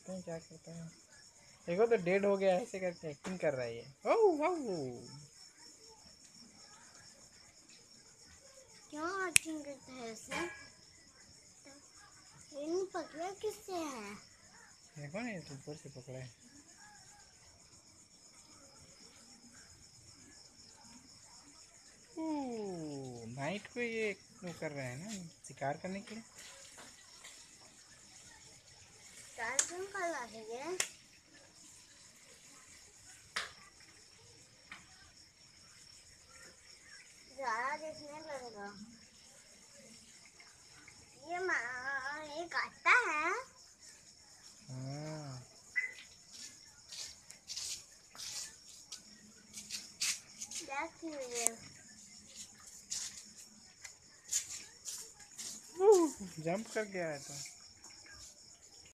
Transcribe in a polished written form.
देखते हैं क्या करता है। देखो तो डेड हो गया, ऐसे करके एक्टिंग कर रहा है ये। Oh wow. क्यों एक्टिंग करता है ऐसे? ये नहीं पकड़ा किससे है? देखो ना, ये तो ऊपर से पकड़ा है। नाइट को ये वो कर रहा है ना, शिकार करने के लिए। क्यों कर रहा है ये? ज़्यादा देखने लगेगा। ये काटता है। हाँ। देखिए जंप कर गया है तो।